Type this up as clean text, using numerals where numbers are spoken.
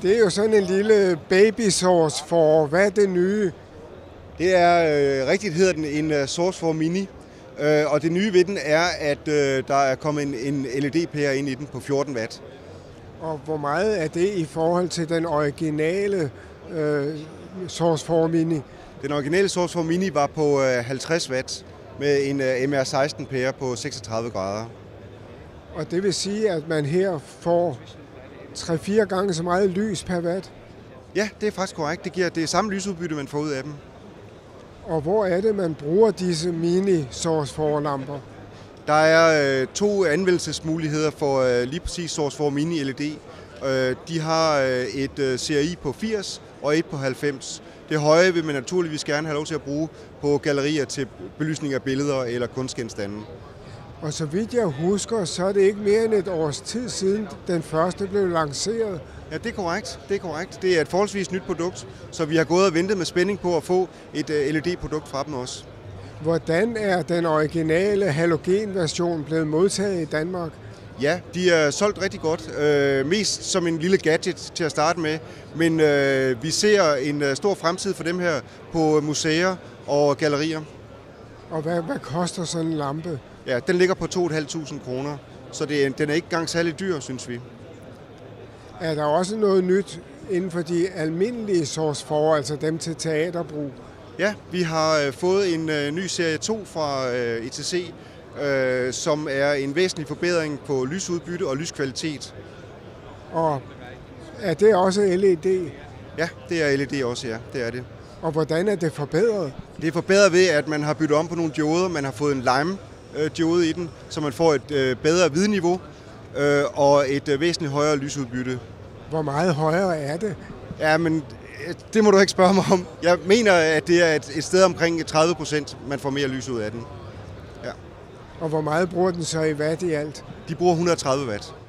Det er jo sådan en lille baby source for, hvad er det nye? Det er rigtigt hedder den en Source 4 Mini, og det nye ved den er, at der er kommet en LED-pære ind i den på 14 watt. Og hvor meget er det i forhold til den originale Source 4 Mini? Den originale Source 4 Mini var på 50 watt med en MR16-pære på 36 grader. Og det vil sige, at man her får 3-4 gange så meget lys per watt? Ja, det er faktisk korrekt. Det giver det samme lysudbytte, man får ud af dem. Og hvor er det, man bruger disse mini Source 4-lamper? Der er 2 anvendelsesmuligheder for lige præcis Source 4 Mini LED. De har et CRI på 80 og et på 90. Det høje vil man naturligvis gerne have lov til at bruge på gallerier til belysning af billeder eller kunstgenstande. Og så vidt jeg husker, så er det ikke mere end et års tid siden, den første blev lanceret. Ja, det er korrekt. Det er korrekt. Det er et forholdsvis nyt produkt, så vi har gået og ventet med spænding på at få et LED-produkt fra dem også. Hvordan er den originale halogenversion blevet modtaget i Danmark? Ja, de er solgt rigtig godt. Mest som en lille gadget til at starte med, men vi ser en stor fremtid for dem her på museer og gallerier. Og hvad koster sådan en lampe? Ja, den ligger på 2.500 kroner, så den er ikke engang særlig dyr, synes vi. Er der også noget nyt inden for de almindelige Source 4, altså dem til teaterbrug? Ja, vi har fået en ny serie 2 fra ETC, som er en væsentlig forbedring på lysudbytte og lyskvalitet. Og er det også LED? Ja, det er LED også, ja. Det er det. Og hvordan er det forbedret? Det er forbedret ved, at man har byttet om på nogle dioder. Man har fået en lime-diode i den, så man får et bedre hvidniveau og et væsentligt højere lysudbytte. Hvor meget højere er det? Ja, men det må du ikke spørge mig om. Jeg mener, at det er et sted omkring 30%, man får mere lys ud af den. Ja. Og hvor meget bruger den så i watt i alt? De bruger 130 watt.